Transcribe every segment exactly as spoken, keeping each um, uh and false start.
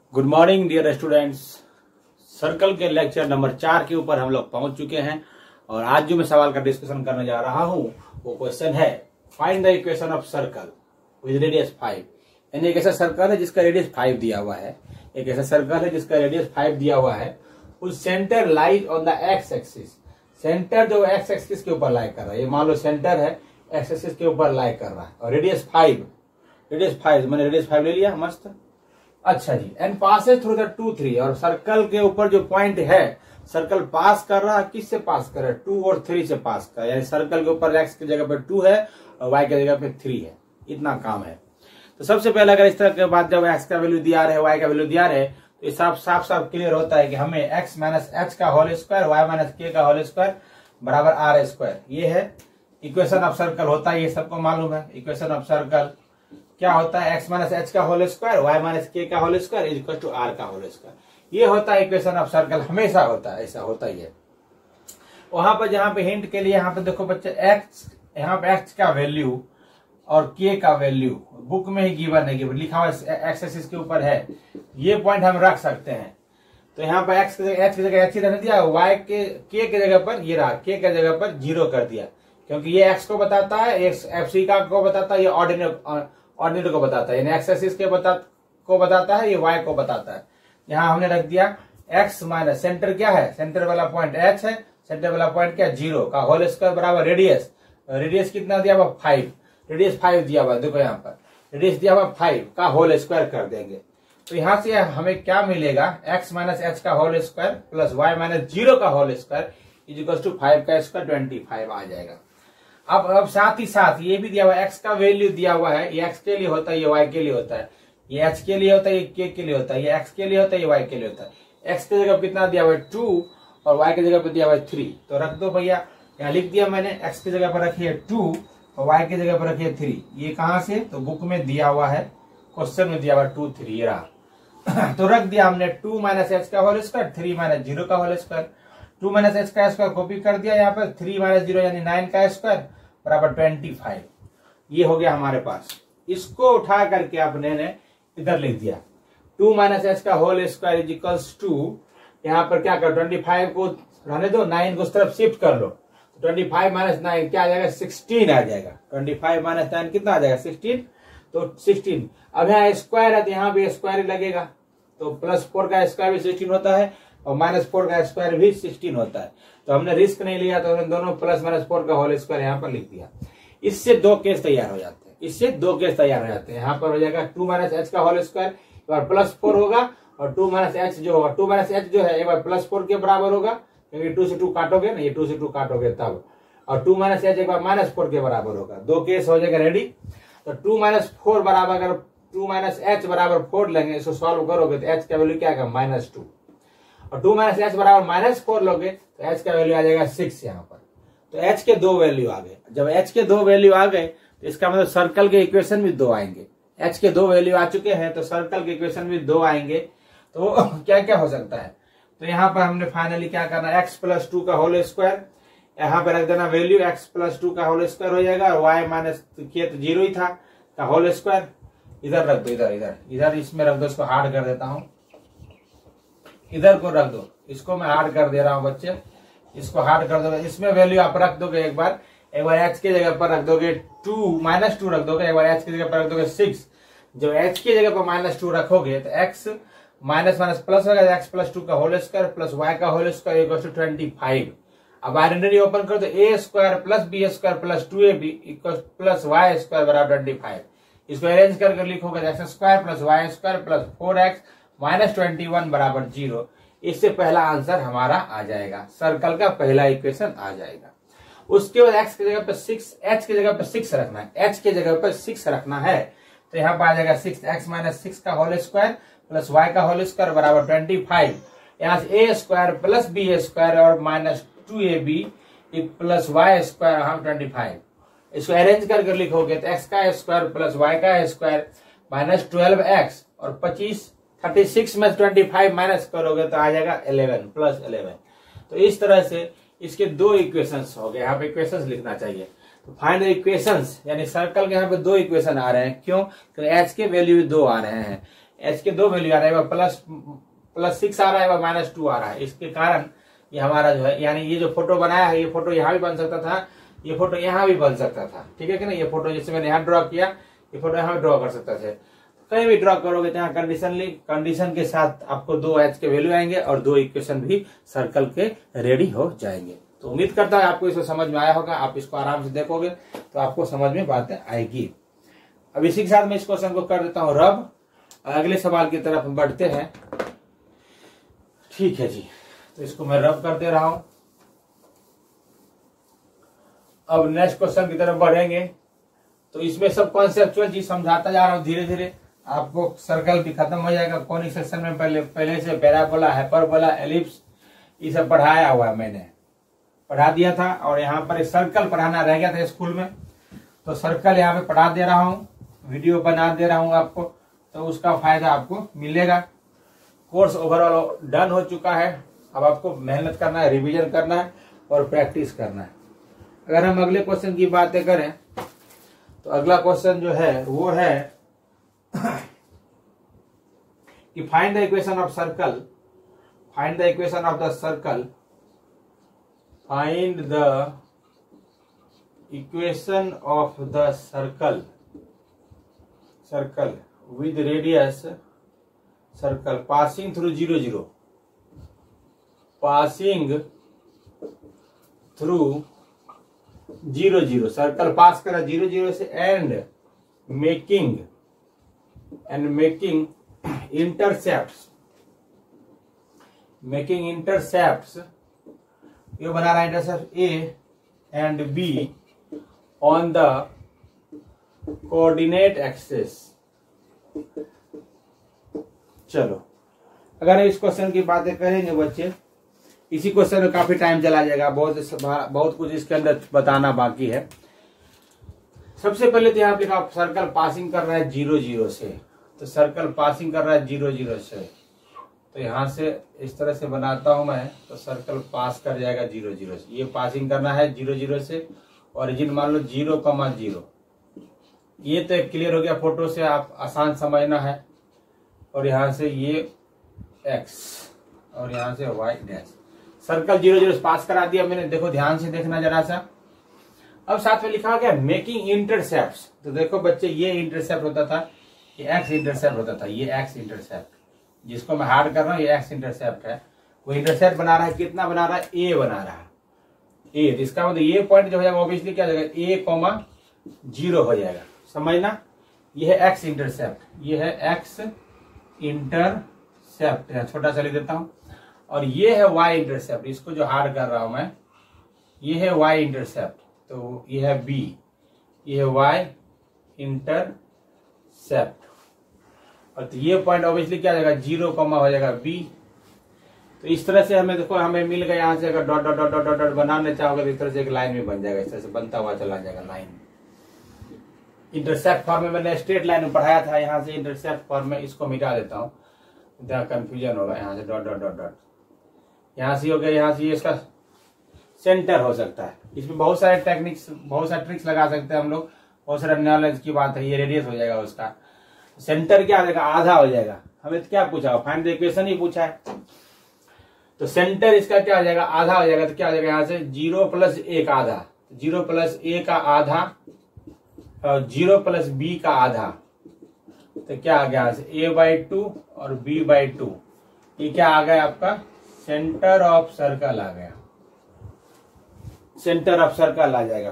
Good morning dear students. Circle के lecture number चार के ऊपर हम लोग पहुंच चुके हैं और आज जो मैं सवाल का डिस्कशन करने जा रहा हूं वो क्वेश्चन है find the equation of circle with radius five. यानी एक ऐसा सर्कल है जिसका रेडियस फाइव दिया हुआ है, एक ऐसा सर्कल है जिसका रेडियस फाइव दिया हुआ है। उस centre lies on the X axis, centre जो एक्स एक्सिस के ऊपर लाई कर रहा है, ये मान लो सेंटर है एक्स एक्सिस के ऊपर लाई कर रहा है और रेडियस फाइव, रेडियस फाइव मैंने रेडियस फाइव ले लिया, मस्त। अच्छा जी, and passes through the two three, और सर्कल के ऊपर जो पॉइंट है सर्कल पास कर रहा है, किससे पास कर रहा है? टू और थ्री से पास कर, यानी सर्कल के ऊपर एक्स की जगह पे टू है और वाई की जगह पे थ्री है। इतना काम है। तो सबसे पहले अगर इस तरह के बाद जब एक्स का वैल्यू दिया रहे, वाई का वैल्यू दिया रहे, तो ये साफ साफ साफ क्लियर होता है कि हमें एक्स माइनस एच का whole square, Y minus K का होल स्क्वायर बराबर आर स्क्वायर, ये है इक्वेशन ऑफ सर्कल होता है। ये सबको मालूम है इक्वेशन ऑफ सर्कल क्या होता है, एक्स माइनस एच का whole square, Y minus K का whole square is equal to R का होल स्क्वायर। ये होता है इक्वेशन ऑफ सर्कल, हमेशा होता है, ऐसा होता ही है। वहां पर जहां पे हिंट के लिए यहाँ पे देखो बच्चे, एक्स यहाँ पे एक्स का वैल्यू और के का वैल्यू बुक में ही गिवन है, गिवन लिखा हुआ एक्स एक्सिस के ऊपर है, ये पॉइंट हम रख सकते हैं। तो यहाँ पर एक्स की जगह एच की जगह एच ही रहने दिया, वाई के के की जगह पर ये रहा, के की जगह पर जीरो कर दिया, क्योंकि ये एक्स को बताता है, एक्स एफ सी का को बताता है, ये ऑर्डिनरी ऑर्डिनरी को बताता है, यानी एक्स एक्सिस के बता को बताता है, ये वाई को बताता है। यहाँ हमने रख दिया एक्स माइनस सेंटर क्या है, सेंटर वाला पॉइंट एच है, सेंटर वाला पॉइंट क्या, जीरो का होल स्क्वायर बराबर रेडियस, रेडियस कितना दिया हुआ फाइव, रेडियस फाइव दिया हुआ, देखो यहाँ पर रेडियस दिया हुआ फाइव का होल स्क्वायर कर देंगे। तो यहाँ से हमें क्या मिलेगा, एक्स माइनस एच का whole square plus Y minus zero का whole square is equal to five का स्क्वायर ट्वेंटी फाइव आ जाएगा। अब अब साथ ही साथ ये भी दिया हुआ है, एक्स का वैल्यू दिया हुआ है, ये एक्स के लिए होता है, ये वाई के लिए होता है, ये एच के लिए होता है, ये के के लिए होता है, ये एक्स के लिए होता है, ये वाई के लिए होता है। एक्स की जगह कितना दिया हुआ है टू और वाई की जगह पे दिया हुआ है थ्री, तो रख दो भैया, यहाँ लिख दिया मैंने, एक्स की जगह पर रखिए टू और वाई की जगह पर रखिए थ्री। ये कहां से, तो बुक में दिया हुआ है, क्वेश्चन में दिया हुआ टू थ्री रहा। तो रख दिया हमने टू माइनस एच का whole square, three minus zero का whole square, two minus H का स्क्वायर कॉपी कर दिया यहाँ पर, थ्री माइनस जीरो यानी नाइन का स्क्वायर बराबर ट्वेंटी फाइव। ये हो गया हमारे पास। इसको उठा करके आपने ने इधर लिख दिया, टू माइनस एच का whole square is equals to, यहाँ पर क्या कर, ट्वेंटी फाइव को रहने दो, नाइन को उस तरफ शिफ्ट कर लो, तो ट्वेंटी फाइव माइनस नाइन क्या आ जाएगा, सिक्सटीन आ जाएगा। ट्वेंटी फाइव माइनस नाइन कितना आ जाएगा, सिक्सटीन, तो सिक्सटीन। अब यहाँ स्क्वायर है तो यहाँ भी स्क्वायर लगेगा, तो प्लस फोर का स्क्वायर भी सिक्सटीन होता है और माइनस फोर का स्क्वायर भी सिक्सटीन होता है। तो हमने रिस्क नहीं लिया, तो हमने दोनों प्लस माइनस फोर का होल स्क्वायर यहाँ पर लिख दिया। इससे दो केस तैयार हो जाते हैं, इससे दो केस तैयार हो जाते हैं। यहाँ पर हो जाएगा टू माइनस एच का होल स्क्वायर, एक बार प्लस फोर होगा और टू माइनस एच जो होगा, टू माइनस एच जो है एक बार प्लस फोर के बराबर होगा, क्योंकि टू से टू काटोगे ना, ये टू से टू काटोगे तब, और टू माइनस एच एक बार माइनस फोर के बराबर होगा। दो केस हो जाएगा रेडी। तो टू माइनस फोर बराबर, अगर टू माइनस एच बराबर फोर लेंगे, इसको सॉल्व करोगे तो एच का वैल्यू क्या आएगा, माइनस टू, और टू माइनस एच बराबर माइनस फोर लोगे तो एच का वैल्यू आ जाएगा सिक्स यहाँ पर। तो एच के दो वैल्यू आ गए। जब एच के दो वैल्यू आ गए तो इसका मतलब सर्कल के इक्वेशन भी दो आएंगे। एच के दो वैल्यू आ चुके हैं तो सर्कल के इक्वेशन भी दो आएंगे। तो क्या क्या हो सकता है, तो यहाँ पर हमने फाइनली क्या करना, एक्स प्लस टू का होल स्क्वायर, यहाँ पे रख देना वैल्यू, एक्स प्लस टू का होल स्क्वायर हो जाएगा, और वाई माइनस के तो जीरो ही था का होल स्क्वायर इधर रख दो, इधर इधर इधर इसमें रख दो, इसको हार्ड कर देता हूँ, इधर को रख दो, इसको मैं हार्ड कर दे रहा हूं बच्चे, इसको हार्ड कर दोगे, इसमें वैल्यू आप रख दोगे, एक बार एक बार एच की जगह पर रख दोगे टू माइनस टू रख दोगे, एक बार एच की जगह पर रख दोगे सिक्स। जब एच की जगह पर माइनस टू रखोगे तो एक्स माइनस माइनस प्लस होगा, एक्स प्लस टू का होल स्क्वायर प्लस वाई का whole square equal to twenty five. अब आइडेंटिटी ओपन करो तो A square plus B square plus two A B equal plus Y square बराबर twenty five. इसको arrange करके लिखोगे x square plus Y square plus four X minus twenty one बराबर zero. इससे पहला आंसर हमारा आ जाएगा, सर्कल का पहला इक्वेशन आ जाएगा। उसके बाद एक्स की जगह पर सिक्स, एच की जगह पर सिक्स रखना है, एच की जगह पर सिक्स रखना है, तो यहाँ पर आ जाएगा सिक्स एक्स माइनस सिक्स का होल स्क्वायर प्लस वाई का होल स्क्वायर बराबर ट्वेंटी फाइव। यहाँ से A square plus B square और minus two A B plus Y square हम ट्वेंटी फाइव। इसको अरेंज करके लिखोगे तो एक्स का स्क्वायर प्लस वाई का स्क्वायर माइनस ट्वेल्व एक्स और पच्चीस, थर्टी सिक्स में ट्वेंटी फाइव माइनस करोगे तो आ जाएगा इलेवन प्लस इलेवन। तो इस तरह से इसके दो इक्वेशंस हो गए, यहाँ पे इक्वेशंस लिखना चाहिए। तो फाइंड द इक्वेशंस, यानी सर्कल के यहाँ पे दो इक्वेशन आ रहे हैं, क्यों, तो एच के वैल्यू दो आ रहे हैं, एच के दो वैल्यू आ रहा है, प्लस प्लस सिक्स आ रहा है, माइनस टू आ रहा है। इसके कारण ये हमारा जो है, यानी ये जो फोटो बनाया है, ये फोटो यहाँ भी बन सकता था, ये फोटो यहाँ भी बन सकता था, ठीक है कि नहीं। ये फोटो जैसे मैंने यहाँ ड्रॉ किया, ये फोटो यहाँ भी ड्रॉ कर सकता था। कहीं भी ड्रॉ करोगे तो यहाँ कंडीशनली कंडीशन के साथ आपको दो एच के वैल्यू आएंगे और दो इक्वेशन भी सर्कल के रेडी हो जाएंगे। तो उम्मीद करता हूँ आपको इसको समझ में आया होगा। आप इसको आराम से देखोगे तो आपको समझ में बातें आएगी। अब इसी के साथ मैं इस क्वेश्चन को कर देता हूँ रब। अगले सवाल की तरफ हम बढ़ते हैं, ठीक है जी। तो इसको मैं रब कर दे रहा हूं। अब नेक्स्ट क्वेश्चन की तरफ बढ़ेंगे। तो इसमें सब कॉन्सेप्चुअल चीज समझाता जा रहा हूं धीरे धीरे। आपको सर्कल भी खत्म हो जाएगा। कॉनिक सेक्शन में पहले पहले से पैराबोला, हाइपरबोला, एलिप्स ये सब पढ़ाया हुआ है, मैंने पढ़ा दिया था। और यहाँ पर सर्कल पढ़ाना रह गया था स्कूल में, तो सर्कल यहाँ पे पढ़ा दे रहा हूँ, वीडियो बना दे रहा हूँ आपको, तो उसका फायदा आपको मिलेगा। कोर्स ओवरऑल डन हो चुका है। अब आपको मेहनत करना है, रिवीजन करना है और प्रैक्टिस करना है। अगर हम अगले क्वेश्चन की बातें करें तो अगला क्वेश्चन जो है वो है कि find the equation of circle, find the equation of the circle, find the equation of the circle, circle with radius, circle passing through zero zero, passing through zero zero, circle pass करा zero zero से, and making and making intercepts, making intercepts, ये बना रहा है intercept A and B on the coordinate axis. चलो अगर इस question की बातें करेंगे बच्चे, इसी क्वेश्चन में काफी टाइम चला जाएगा, बहुत बहुत कुछ इसके अंदर बताना बाकी है। सबसे पहले तो यहाँ पे लिखा सर्कल पासिंग कर रहा है जीरो जीरो से, तो सर्कल पासिंग कर रहा है जीरो जीरो से, तो यहाँ से इस तरह से बनाता हूं मैं, तो सर्कल पास कर जाएगा जीरो जीरो से। ये पासिंग करना है जीरो जीरो से, ओरिजिन मान लो जीरो कमा जीरो। ये तो क्लियर हो गया, फोटो से आप आसान समझना है। और यहाँ से ये एक्स और यहाँ से Y dash, circle zero zero pass करा दिया मैंने। देखो ध्यान से देखना जरा सा। अब साथ में लिखा गया मेकिंग इंटरसेप्ट्स, तो देखो बच्चे ये इंटरसेप्ट होता था, ये एक्स इंटरसेप्ट होता था, ये एक्स इंटरसेप्ट जिसको मैं हार्ड कर रहा हूँ, ये एक्स इंटरसेप्ट है। वो इंटरसेप्ट बना रहा है, कितना बना रहा है, ए बना रहा है, ए। इसका मतलब ये पॉइंट जो हो जाएगा ऑब्वियसली क्या हो जाएगा, ए कॉमा जीरो हो जाएगा, समझना। ये है एक्स इंटरसेप्ट, ये है एक्स इंटरसेप्ट, छोटा सा लिख देता हूं। और ये है वाई इंटरसेप्ट, इसको जो हार्ड कर रहा हूं मैं, ये है वाई इंटरसेप्ट, तो ये है बी, ये है वाई इंटरसेप्ट। और तो ये पॉइंट ऑब्वियसली क्या हो जाएगा, जीरो कॉमा हो जाएगा बी। तो इस तरह से हमें देखो हमें मिल गया। यहाँ से अगर dot dot dot dot dot बनाने चाहोगे तो इस तरह से एक लाइन भी बन जाएगा, इस तरह से बनता हुआ चला जाएगा लाइन। इंटरसेप्ट फॉर्म में मैंने स्ट्रेट लाइन में पढ़ाया था, यहाँ से इंटरसेप्ट फॉर्म में इसको मिटा देता हूँ, इतना कंफ्यूजन होगा। यहाँ से डॉट डॉट डॉट डॉट, यहाँ से हो गया, यहाँ से इसका सेंटर हो सकता है। इसमें बहुत सारे टेक्निक्स, बहुत सारे ट्रिक्स लगा सकते हैं हम लोग, बहुत सारे नॉलेज की बात है। ये रेडियस हो जाएगा, उसका सेंटर क्या हो जाएगा, आधा हो जाएगा। हमें तो क्या पूछा, फाइंड द इक्वेशन ही पूछा है, तो सेंटर इसका क्या हो जाएगा, आधा हो जाएगा। तो क्या हो जाएगा, यहाँ से जीरो प्लस ए का आधा, जीरो प्लस ए का आधा और जीरो प्लस बी का आधा, तो क्या आ गया, यहाँ से ए बाई टू और बी बाई टू। ये क्या आ गया आपका, सेंटर ऑफ सर्कल आ गया, सेंटर ऑफ सर्कल आ जाएगा।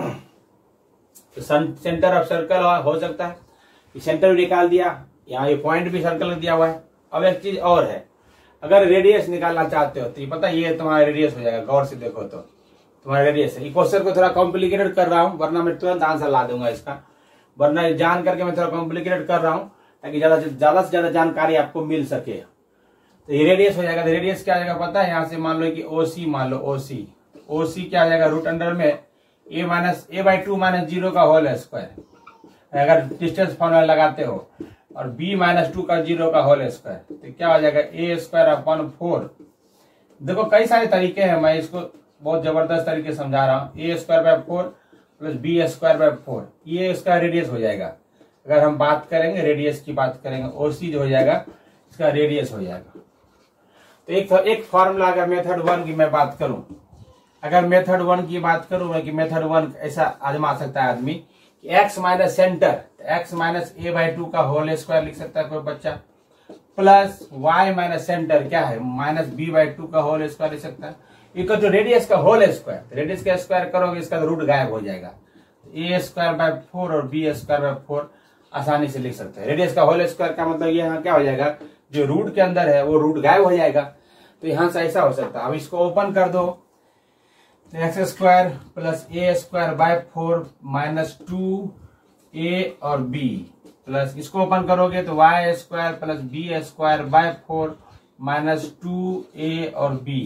तो सेंटर ऑफ सर्कल हो सकता है, सेंटर भी निकाल दिया, यहाँ ये पॉइंट भी सर्कल दिया हुआ है। अब एक चीज और है, अगर रेडियस निकालना चाहते हो तो ये पता ये तुम्हारा रेडियस हो जाएगा। गौर से देखो तो तुम्हारा रेडियस है। क्वेश्चन को थोड़ा कॉम्प्लिकेटेड कर रहा हूँ, वरना मैं तुरंत आंसर ला दूंगा इसका, वरना जान करके मैं थोड़ा कॉम्प्लिकेटेड कर रहा हूँ ताकि ज्यादा ज्यादा से ज्यादा जानकारी आपको मिल सके। तो ये रेडियस हो जाएगा। तो रेडियस क्या हो जाएगा पता है, यहाँ से मान लो कि ओसी मान लो, ओसी ओसी क्या हो जाएगा, रूट अंडर में A minus A by two minus zero का होल स्क्वायर, अगर डिस्टेंस फॉर्मूला लगाते हो, और बी माइनस टू का जीरो का होल स्क्वायर, तो क्या हो जाएगा, ए स्क्वायर अपॉन फोर। देखो कई सारे तरीके हैं, मैं इसको बहुत जबरदस्त तरीके से समझा रहा हूँ। A square by four plus B square by four, ये इसका रेडियस हो जाएगा। अगर हम बात करेंगे रेडियस की बात करेंगे, ओसी जो हो जाएगा इसका रेडियस हो जाएगा। तो एक एक फॉर्मूला अगर मेथड वन की मैं बात करूं, अगर मेथड वन की बात करूं कि मेथड वन ऐसा आजमा सकता है आदमी कि X minus centre, X minus A by two का होल स्क्वायर लिख सकता है कोई बच्चा, प्लस वाई माइनस सेंटर क्या है माइनस बी बाई टू का होल स्क्वायर लिख सकता है, इक्वल टू रेडियस का होल स्क्वायर। रेडियस का स्क्वायर करोगे इसका रूट गायब हो जाएगा, ए स्क्वायर बाय फोर और बी स्क्वायर बाय फोर आसानी से लिख सकते हैं। रेडियस का होल स्क्वायर का मतलब ये यहाँ क्या हो जाएगा, जो रूट के अंदर है वो रूट गायब हो जाएगा। तो यहां से ऐसा हो सकता है। अब इसको ओपन कर दो, X square plus A square by four minus two A और बी, प्लस इसको ओपन करोगे तो Y square plus B square by four minus two A और बी,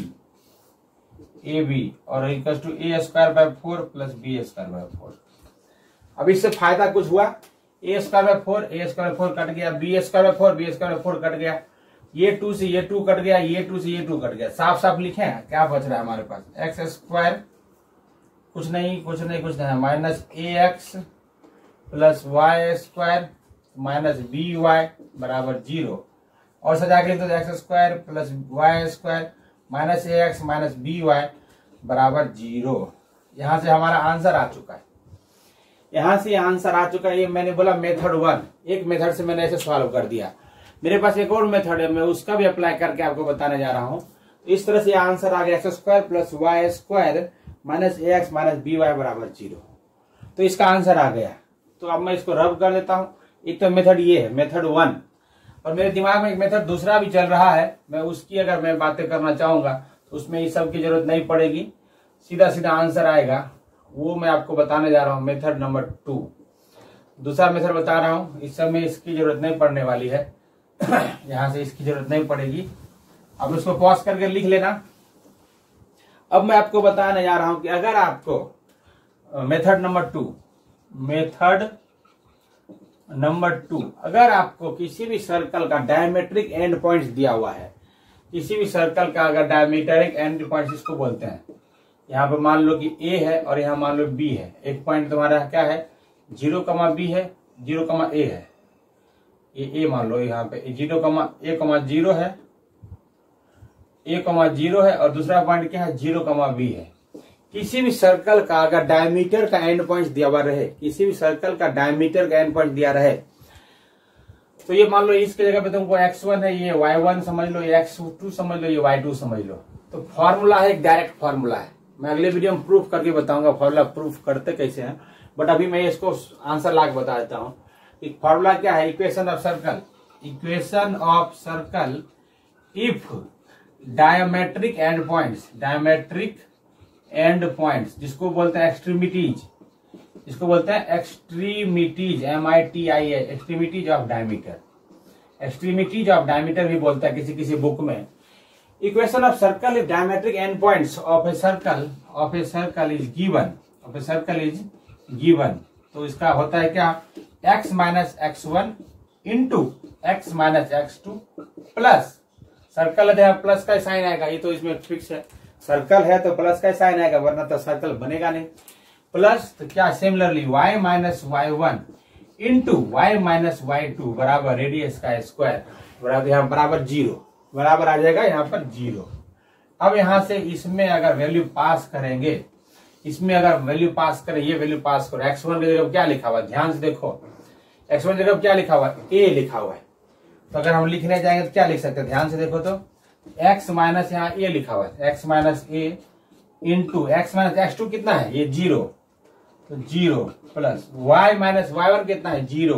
ए बी और equal to A square by four plus B square by four. अब इससे फायदा कुछ हुआ, A square by four, A square by four cut गया, B square by four, B square by four cut गया, ये to से ये टू कट गया, ये टू से ये टू कट गया। साफ साफ लिखे क्या बच रहा है हमारे पास, एक्स स्क्वायर कुछ नहीं कुछ नहीं कुछ नहीं माइनस ए X plus Y square minus B Y बराबर जीरो, और सजा के लिखते X square plus Y square minus ए एक्स माइनस बी वाई बराबर जीरो। यहां से हमारा आंसर आ चुका है, यहां से आंसर आ चुका है। ये मैंने बोला मेथड वन, एक मेथड से मैंने ऐसे सॉल्व कर दिया। मेरे पास एक और मेथड है, मैं उसका भी अप्लाई करके आपको बताने जा रहा हूं। तो इस तरह से आंसर आ गया X square plus Y square minus ए एक्स माइनस बी वाई बराबर जीरो। तो इसका आंसर आ गया। तो अब मैं इसको रब कर देता हूं। एक तो मेथड ये है मेथड वन, और मेरे दिमाग में एक मेथड दूसरा भी चल रहा है, मैं उसकी अगर मैं बातें करना चाहूंगा तो उसमें इस सब की जरूरत नहीं पड़ेगी, सीधा सीधा आंसर आएगा। वो मैं आपको बताने जा रहा हूं, मेथड नंबर टू। दूसरा मेथड बता रहा हूं, इस सब में इसकी जरूरत नहीं पड़ने वाली है यहां से इसकी जरूरत नहीं पड़ेगी। अब इसको पॉज करके लिख लेना। अब मैं आपको बताने जा रहा हूं कि अगर आपको method number two, method number two अगर आपको किसी भी सर्कल का डायमेट्रिक एंड पॉइंट्स दिया हुआ है, किसी भी सर्कल का अगर डायमेट्रिक एंड पॉइंट्स इसको बोलते हैं, यहाँ पे मान लो कि ए है और यहाँ मान लो बी है, एक पॉइंट तुम्हारा क्या है जीरो कमा बी है, जीरो कमा ए है, ये ए मान लो यहाँ पे जीरो कमा ए कमा जीरो है, ए कमा जीरो है, और दूसरा पॉइंट क्या है जीरो कमा बी है। किसी भी सर्कल का अगर डायमीटर का एंड पॉइंट दिया हुआ रहे, किसी भी सर्कल का डायमीटर का एंड पॉइंट दिया रहे, तो ये मान लो इसके जगह पे तुमको एक्स वन है, ये वाई वन समझ लो, ये एक्स टू समझ लो, ये वाई टू समझ लो। तो फॉर्मूला है, एक डायरेक्ट फॉर्मूला है। मैं अगले वीडियो में प्रूफ करके बताऊंगा फॉर्मूला प्रूफ करते कैसे हैं, बट अभी मैं इसको आंसर ला के बता देता हूँ। फॉर्मूला क्या है, equation of circle, equation of circle if diametric end points, diametric end points जिसको बोलते हैं एक्सट्रीमिटीज, जिसको बोलते हैं extremities, M I T I है, extremities of diameter, extremities of diameter भी बोलता है किसी किसी बुक में। Equation of circle if diametric end points of a circle, of a circle is given, of a circle is given. तो इसका होता है क्या, X minus x one into x minus x two plus, circle है plus का sign आएगा, ये तो इसमें फिक्स है, सर्कल है तो प्लस का साइन आएगा, वरना तो सर्कल बनेगा नहीं। प्लस तो क्या similarly y minus y one into y minus y two बराबर रेडियस का स्क्वायर बराबर यहाँ बराबर जीरो, बराबर आ जाएगा यहाँ पर जीरो। अब यहां से इसमें अगर वैल्यू पास करेंगे, इसमें अगर वैल्यू पास करें, ये वैल्यू पास करो, एक्स वन की जगह क्या लिखा हुआ है, ध्यान से देखो, एक्स वन की जगह क्या लिखा हुआ है, ए लिखा हुआ है। तो अगर हम लिखने जाएंगे तो क्या लिख सकते हैं, ध्यान से देखो तो x माइनस यहाँ ए लिखा हुआ है, x minus a into x minus x two कितना है, ये जीरो, तो zero plus y minus y one कितना है, जीरो,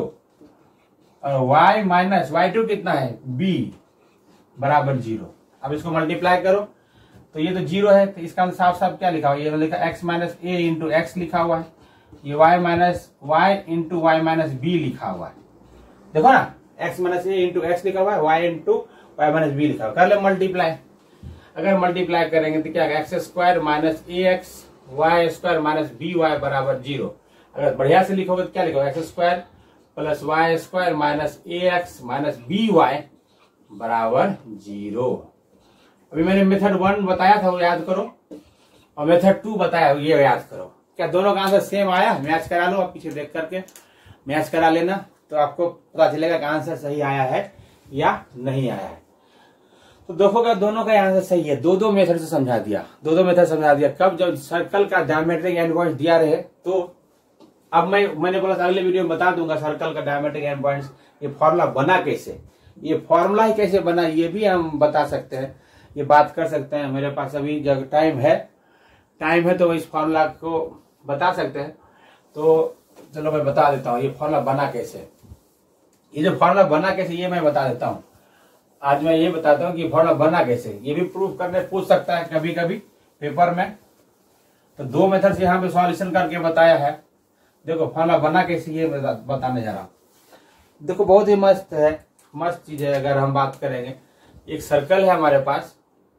और y माइनस वाई टू कितना है, b बराबर जीरो। अब इसको मल्टीप्लाई करो तो ये तो जीरो है, तो इसका साफ साफ क्या लिखा हुआ है, ये लिखा x minus a into x लिखा हुआ है, ये y minus y into y minus b लिखा हुआ है। देखो ना, x minus a into x लिखा हुआ है, y into y minus b लिखा हुआ है। कर ले मल्टीप्लाई, अगर मल्टीप्लाई करेंगे तो क्या एक्स स्क्वायर माइनस ए x y square minus B Y बराबर जीरो। अगर बढ़िया से लिखोगे तो क्या लिखोगे, x square plus Y square minus ए एक्स माइनस बी वाई बराबर जीरो। अभी मैंने मेथड वन बताया था वो याद करो, और मेथड टू बताया ये याद करो। क्या दोनों का आंसर सेम आया, मैच करा लो, आप पीछे देख करके मैच करा लेना। तो आपको पता चलेगा कि आंसर सही आया है या नहीं आया है। तो देखोगे दोनों का आंसर सही है। दो दो मेथड से समझा दिया, दो दो मेथड समझा दिया। कब? जब सर्कल का डायमेट्रिक एंड पॉइंट दिया रहे। तो अब मैं मैंने बोला अगले वीडियो में बता दूंगा सर्कल का डायमेट्रिक एंड पॉइंट्स ये फॉर्मूला बना कैसे, ये फॉर्मूला ही कैसे बना ये भी हम बता सकते हैं, ये बात कर सकते हैं। मेरे पास अभी जब टाइम है टाइम है तो इस फॉर्मूला को बता सकते हैं। तो चलो मैं बता देता हूँ ये फॉर्मूला बना कैसे। ये जो फॉर्मूला बना कैसे ये मैं बता देता हूँ। आज मैं ये बताता हूँ कि फॉर्मूला बना कैसे। ये भी प्रूफ करने पूछ सकता है कभी कभी पेपर में। तो दो मेथड से यहाँ पे सॉल्यूशन करके बताया है। देखो फॉर्मूला बना कैसे ये बताने जा रहा हूँ। देखो बहुत ही मस्त है, मस्त चीज है। अगर हम बात करेंगे, एक सर्कल है हमारे पास,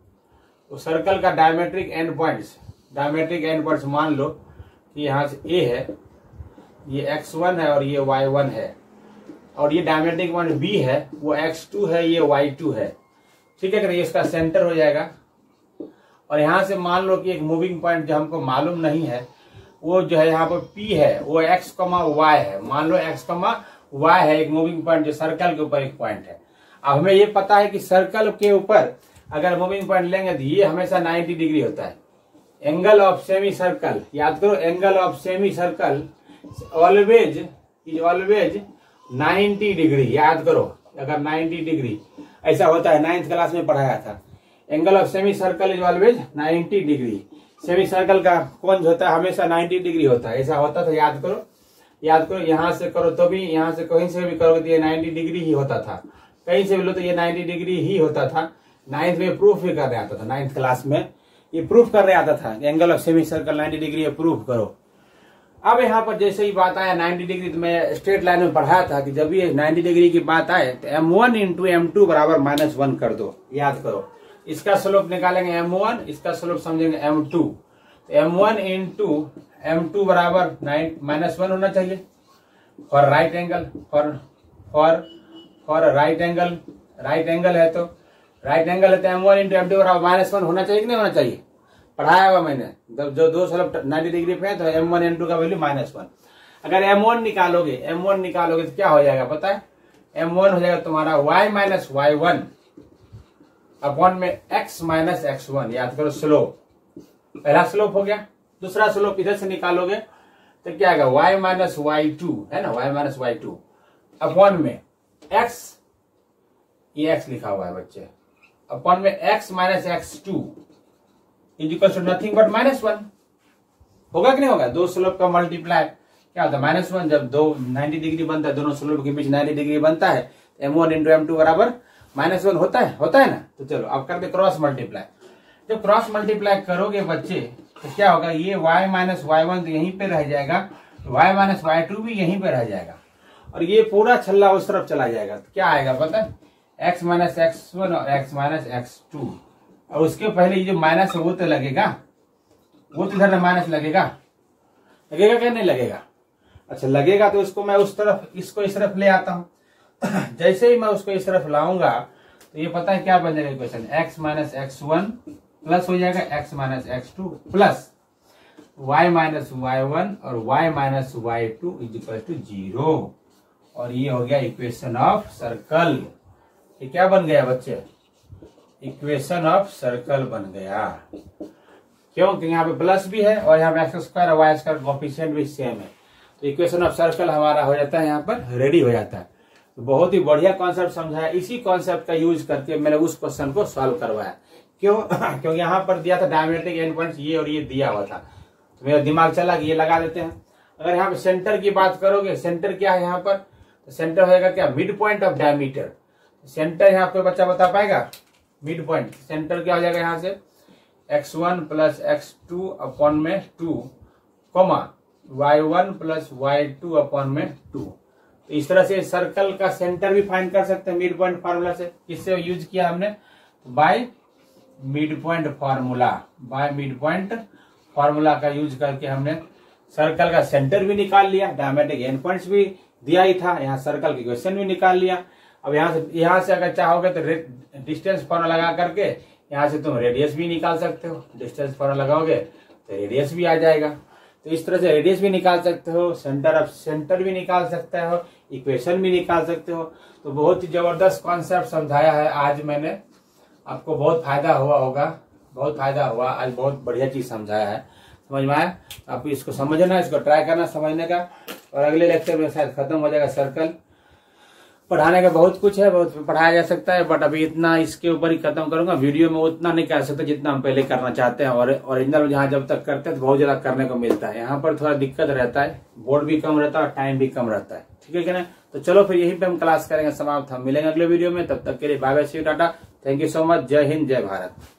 तो सर्कल का diametric end points diametric end points मान लो कि यहाँ से ए है, ये एक्स वन है और ये वाई वन है, और ये डायमेट्रिक पॉइंट बी है, वो एक्स टू है, ये वाई टू है। ठीक है कि नहीं? इसका सेंटर हो जाएगा। और यहां से मान लो कि एक मूविंग पॉइंट जो हमको मालूम नहीं है वो जो है यहाँ पर पी है, वो एक्स कमा वाई है। मान लो एक्स कमा वाई है एक मूविंग पॉइंट जो सर्कल के ऊपर एक पॉइंट है। अब हमें ये पता है कि सर्कल के ऊपर अगर मूविंग पॉइंट लेंगे तो ये हमेशा नाइन्टी डिग्री होता है। एंगल ऑफ सेमी सर्कल, याद करो, angle of semi circle always is always ninety degree. याद करो, अगर नाइन्टी डिग्री ऐसा होता है, नाइन्थ क्लास में पढ़ाया था। Angle of semi circle is always ninety degree. Semi circle का कोण जो होता है हमेशा नाइन्टी डिग्री होता है, ऐसा होता था। याद करो, याद करो, यहां से करो तो भी, यहां से कहीं से भी करोगे तो ये नाइन्टी डिग्री ही होता था। कहीं से भी लो तो ये नाइन्टी डिग्री ही होता था। नाइन्थ में प्रूफ भी करने आता था, नाइन्थ क्लास में ये प्रूफ करने आता था। Angle of semi circle ninety degree है, प्रूफ करो। अब यहाँ पर जैसे ही बात आया नाइन्टी डिग्री, तो मैं स्ट्रेट लाइन में पढ़ाया था कि जब ये नाइन्टी डिग्री की बात आए तो m one into m two बराबर माइनस वन कर दो। याद करो, इसका स्लोप निकालेंगे एम वन, इसका स्लोप समझेंगे एम टू। तो m one into m two बराबर नाइन माइनस वन होना चाहिए for right angle, for for for right angle. Right angle है तो राइट एंगल है तो m one into m two बराबर माइनस वन होना चाहिए कि नहीं होना चाहिए? पढ़ाया हुआ मैंने। जब जो दो स्लोप नाइन्टी डिग्री पे है तो एम वन एम टू का वैल्यू माइनस वन। अगर एम वन निकालोगे एम वन निकालोगे तो क्या हो जाएगा पता है? एम वन हो जाएगा तुम्हारा y minus y one upon में x माइनस एक्स वन। याद करो स्लोप, पहला स्लोप हो गया। दूसरा स्लोप इधर से निकालोगे तो क्या आएगा? y माइनस वाई टू है ना, y minus y two upon में x, ये x लिखा हुआ है बच्चे, अपॉन में x minus x two is equal to nothing but minus one. होगा कि नहीं होगा? दो स्लोप का मल्टीप्लाई क्या होता है? Minus one. जब दो नाइन्टी डिग्री बनता है, दोनों स्लोप के बीच नाइन्टी डिग्री बनता है, m one into m two बराबर माइनस वन होता है, होता है ना। तो चलो अब करते क्रॉस मल्टीप्लाई। जब क्रॉस मल्टीप्लाई करोगे बच्चे तो क्या होगा? ये y माइनस वाई वन तो यहीं पे रह जाएगा, y माइनस वाई टू भी यहीं पे रह जाएगा, और ये पूरा छल्ला उस तरफ चला जाएगा। तो क्या आएगा पता है? x माइनस एक्स वन और x माइनस एक्स टू। और उसके पहले ये जो माइनस है वो तो लगेगा, वो तो इधर माइनस लगेगा, लगेगा क्या नहीं लगेगा? अच्छा लगेगा तो उसको मैं उस तरफ, इसको इस तरफ ले आता हूँ। जैसे ही मैं उसको इस तरफ लाऊंगा तो ये पता है क्या बन जाएगा equation? x minus x one plus हो जाएगा x minus x two plus y minus y one और y minus y two is equal to zero. और ये हो गया इक्वेशन ऑफ सर्कल। ये क्या बन गया बच्चे? इक्वेशन ऑफ सर्कल बन गया। क्यों? क्योंकि यहाँ पे प्लस भी है और यहाँ पे एक्स स्क्वायर और वाई स्क्वायर कोएफिशिएंट भी सेम है। तो इक्वेशन ऑफ सर्कल हमारा हो जाता है, यहाँ पर रेडी हो जाता है। तो बहुत ही बढ़िया कॉन्सेप्ट समझाया। इसी कॉन्सेप्ट का यूज करके मैंने उस क्वेश्चन को सॉल्व करवाया। क्यों? क्योंकि यहाँ पर दिया था डायमेट्रिक एंड पॉइंट्स ये और ये दिया हुआ था, तो मेरा दिमाग चला कि ये लगा देते हैं। अगर यहाँ पे सेंटर की बात करोगे, सेंटर क्या है यहाँ पर? तो सेंटर होगा क्या? Mid point of diameter. Centre यहाँ कोई बच्चा बता पाएगा? मिड पॉइंट सेंटर क्या हो जाएगा? यहाँ से x one plus x two upon में two comma y one plus y two upon में टू। तो इस तरह से सर्कल का सेंटर भी फाइंड कर सकते हैं मिड पॉइंट फार्मूला से। किससे यूज किया हमने? By mid point formula. By mid point formula का यूज करके हमने सर्कल का सेंटर भी निकाल लिया, डायमेट्रिक एंड पॉइंट्स भी दिया ही था, यहाँ सर्कल की इक्वेशन भी निकाल लिया। अब यहाँ से यहाँ से अगर चाहोगे तो डिस्टेंस फार्मूला लगा करके यहाँ से तुम रेडियस भी निकाल सकते हो। डिस्टेंस फार्मूला लगाओगे तो रेडियस भी आ जाएगा। तो इस तरह से रेडियस भी निकाल सकते हो, सेंटर ऑफ सेंटर भी निकाल सकते हो, इक्वेशन भी निकाल सकते हो। तो बहुत ही जबरदस्त कॉन्सेप्ट समझाया है आज मैंने, आपको बहुत फायदा हुआ होगा, बहुत फायदा हुआ। आज बहुत बढ़िया चीज समझाया है, समझ में आया? आप इसको समझना, इसको ट्राई करना समझने का। और अगले लेक्चर में शायद खत्म हो जाएगा सर्कल। पढ़ाने का बहुत कुछ है, बहुत पढ़ाया जा सकता है, बट अभी इतना इसके ऊपर ही खत्म करूंगा। वीडियो में उतना नहीं कर सकते जितना हम पहले करना चाहते हैं। और ओरिजिनल जहाँ जब तक करते हैं तो बहुत ज्यादा करने को मिलता है। यहाँ पर थोड़ा दिक्कत रहता है, बोर्ड भी कम रहता है और टाइम भी कम रहता है। ठीक है कि नहीं? तो चलो फिर यहीं पे हम क्लास करेंगे समाप्त। हम मिलेंगे अगले वीडियो में, तब तक के लिए बाय बाय, सी यू, टाटा, thank you so much. Jai Hind, जय भारत।